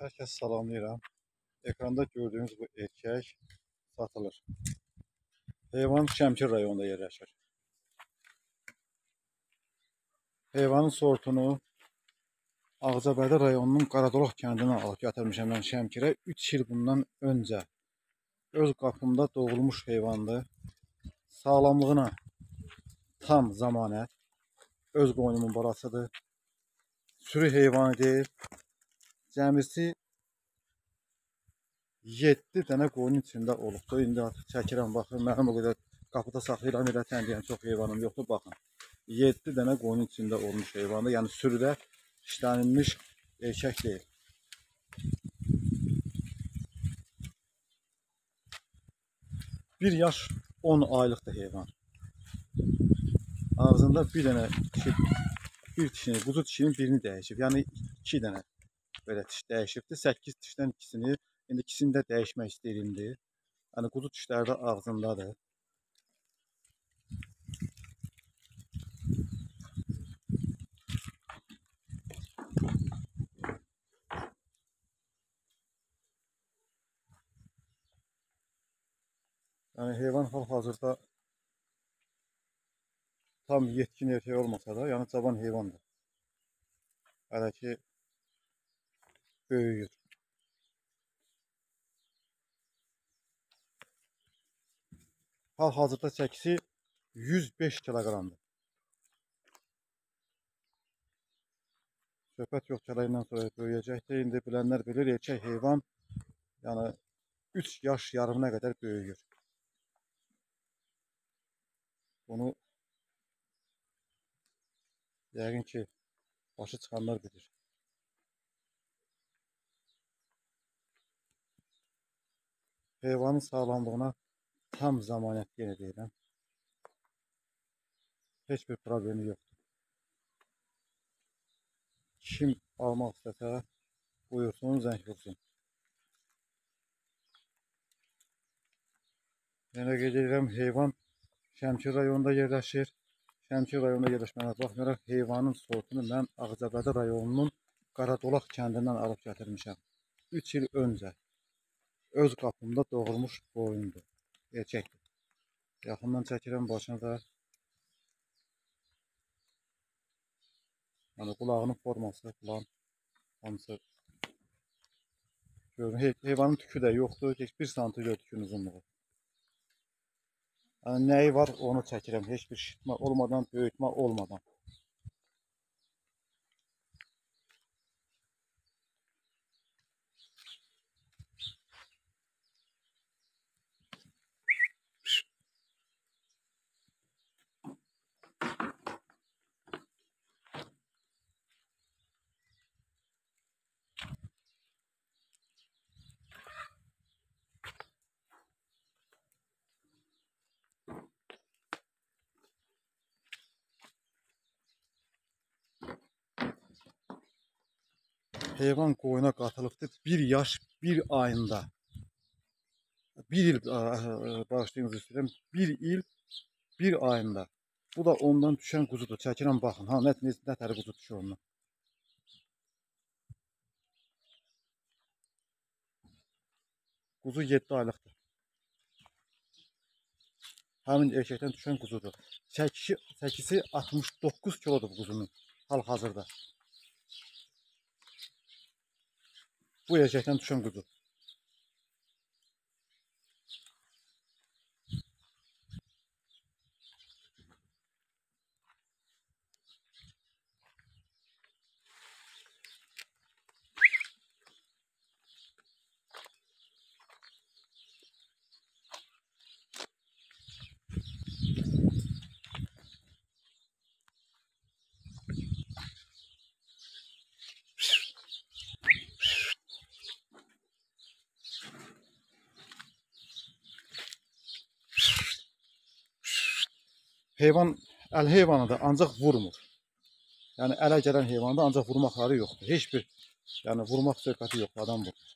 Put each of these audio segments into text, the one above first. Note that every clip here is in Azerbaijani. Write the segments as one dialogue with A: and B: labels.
A: Herkes salamlayıram. Ekranda gördüğünüz bu erkek satılır. Heyvan Şəmkir rayonunda yerləşir. Heyvanın sortunu Ağcabədi rayonunun Qaradolaq kəndindən alıb gətirmişəm mən Şəmkirə. 3 il bundan öncə öz qapımda doğulmuş heyvandır. Sağlamlığına tam zamanət. Öz qoynumun balasıdır. Sürü heyvanı deyil. Cəmisi 7 dənə qoyun içində olubdur. İndi artıq çəkirəm, baxın. Mənim o qədər qapıda saxlayıram, elə təndiyə çox heyvanım yoxdur, baxın. 7 dənə qoyun içində olmuş heyvandır. Yəni sürüdə işlənilmiş erkək deyil. Bir yaş 10 aylıqdır heyvan. Ağzında bir dənə bir dişini, quzu dişinin birini dəyişib. Yəni 2 dənə belə diş dəyişibdir. 8 dişdən ikisini, indi ikisini də dəyişmək istəyirdi. Yəni quzu dişləri də ağzındadır. Yəni heyvan hal-hazırda tam yetkin erkek olmasa da, yani cavan heyvandır. Hələ ki böyüyür. Hal-hazırda çəkisi 105 kiloqramdır. Söhbət yox, kələyindən sonra böyüyəcəkdir. İndi bilənlər bilir, erkək heyvan yəni 3 yaş yarımına qədər böyüyür. Bunu yəqin ki başı çıxanlar bilir. Heyvanın sağlamlığına tam zamanət yenə deyirəm. Heç bir problemi yoxdur. Kim almaq istəsə buyursun, zəng vursun. Yenə qeyd edirəm, heyvan Şəmkir rayonunda yerləşir. Şəmkir rayonunda yerləşməyinə baxmayaraq heyvanın sortunu mən Ağcabədi rayonunun Qaradolaq kəndindən alıb gətirmişəm. 3 il öncə öz qapımda doğulmuş qoyundur, erkəkdir. Yaxından çəkirəm başını da. Yəni qulağının forması falan hamısı görünür. Heyvanın tükü də yoxdur. Heç 1 sm tükün uzunluğu. Yəni nəyi var onu çəkirəm. Heç bir şişirtmə olmadan, böyütmə olmadan. Heyvan qoyuna qatılıbdır 1 yaş 1 ayında. 1 il bağışlayınız istəyirəm. 1 il 1 ayında. Bu da ondan düşən quzudur. Çəkirəm baxın. Ha, nə tər quzu düşür ondan. Quzu 7 aylıqdır. Həmin erkəkdən düşən quzudur. Çəkisi 69 kilodur bu quzunun hal-hazırda. Bu erkəkdən düşən quzu. Heyvan əl heyvanıdır, ancaq vurmur. Yəni ələ gələn heyvanda ancaq vurmaqları yoxdur. Heç bir yəni vurmaq söhbəti yoxdur, adam vurur.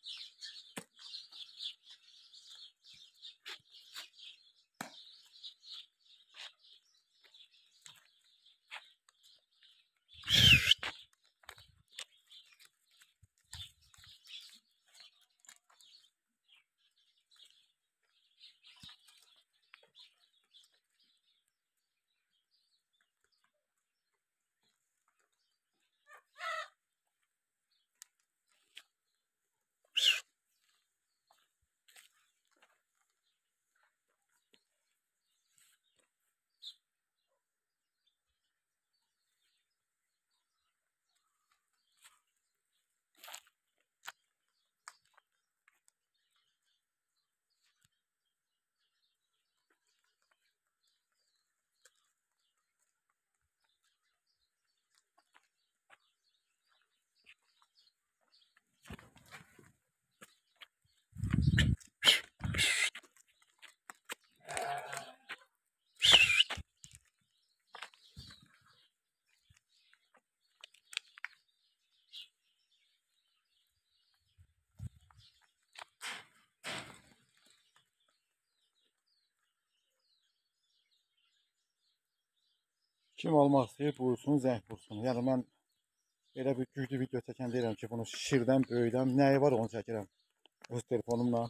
A: Kim almaq istəyir, buyursun, zəng vursun. Yəni mən belə bir güclü video çəkən deyirəm ki, bunu şişirdən, böyüdən, nəyi var onu çəkirəm. Öz telefonumla.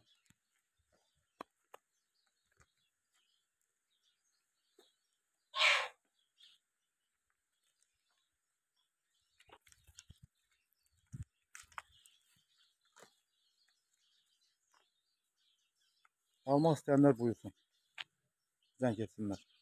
A: Almaq istəyənlər buyursun. Zəng etsinlər.